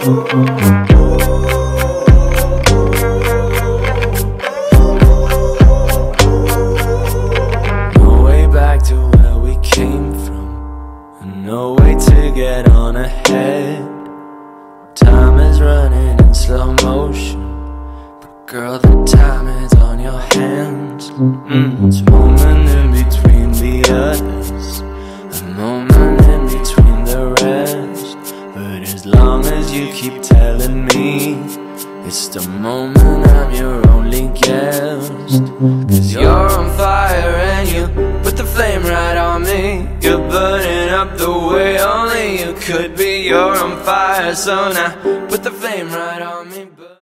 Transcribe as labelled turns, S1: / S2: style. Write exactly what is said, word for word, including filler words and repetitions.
S1: No way back to where we came from, and no way to get on ahead. Time is running in slow motion, but girl, the time is on your hands. mm, It's a moment in between the others, a moment in between the rest. But as long as you keep telling me it's the moment, I'm your only guest. Cause you're on fire and you put the flame right on me. You're burning up the way only you could be. You're on fire, so now put the flame right on me.